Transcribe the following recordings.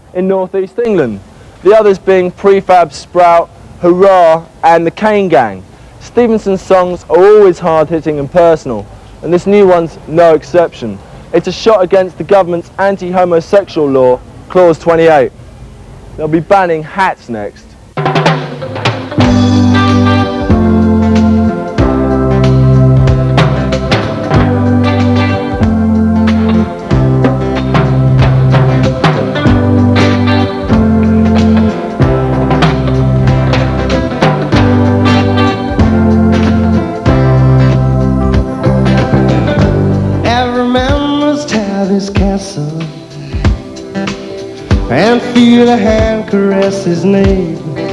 in northeast England, the others being Prefab Sprout, Hurrah and the Cane Gang. Stephenson's songs are always hard-hitting and personal, and this new one's no exception. It's a shot against the government's anti-homosexual law, Clause 28. They'll be banning hats next. And feel a hand caress his name.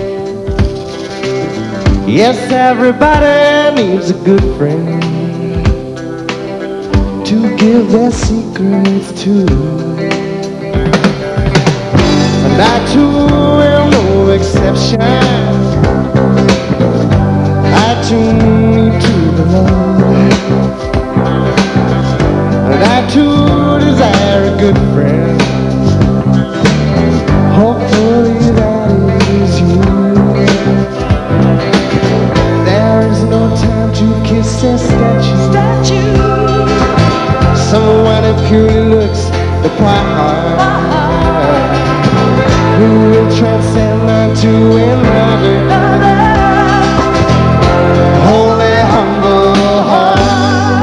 Yes, everybody needs a good friend to give their secrets to. And I too am no exception. I too need to belong. And I too desire a good friend. Hopefully that is you. There is no time to kiss a statue. Someone who purely looks the part, who will transcend unto another. Holy, humble heart.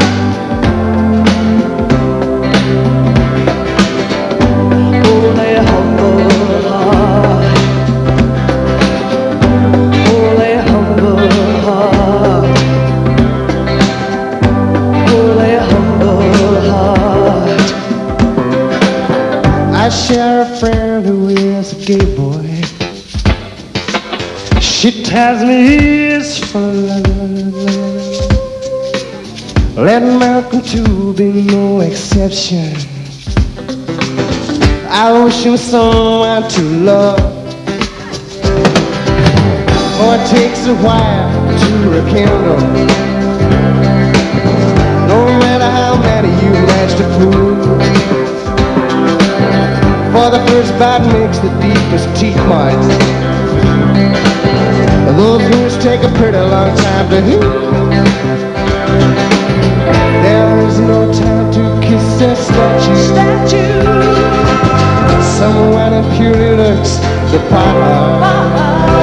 Holy, humble heart. Holy, humble heart. Holy, humble heart. I share a friend who is a gay boy. She tells me he's full of love. Let Malcolm too be no exception. I wish him someone to love. For it takes a while to rekindle. No matter how many you manage to fool. For the first bite makes the deepest teeth marks. Those words take a pretty long time to heal. There is no time to kiss a statue. Someone who purely looks the part,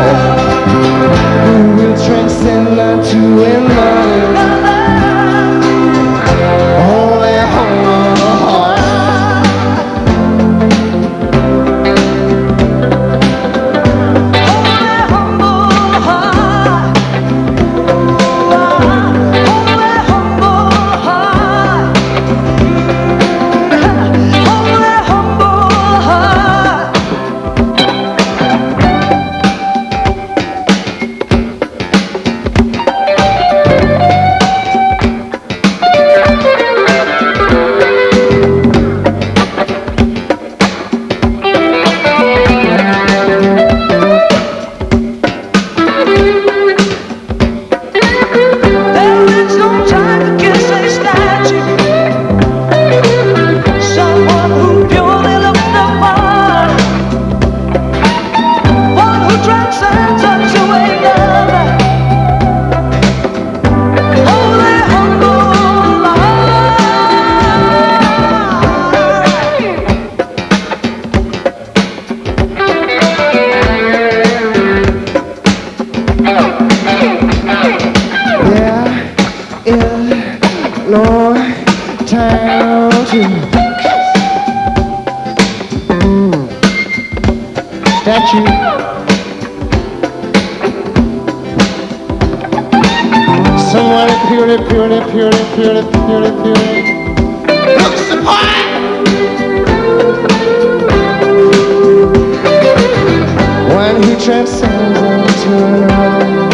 who will transcend unto another. Holy, humble heart. No time to statue. Someone purely looks the part. One who transcends into another.